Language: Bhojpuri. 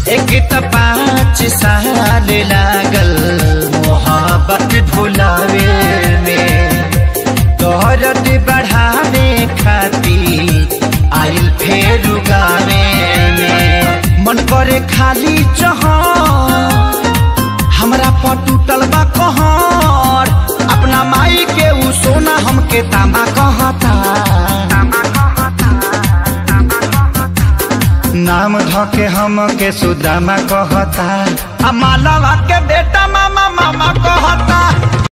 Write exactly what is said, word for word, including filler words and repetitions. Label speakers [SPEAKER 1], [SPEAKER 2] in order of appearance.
[SPEAKER 1] एक त पाँच साल लागल मोहब्बत भुलावे में, दर्द बढ़ावे खाती आइल फेर गावे में। मन करे खाली चहर हमरा पर टूटल बा कहर, अपना माई के उ सोना हमके तामा कहता। नाम धके हमके सुदामा कहता, आ मालवा के बेटा मामा मामा कहता।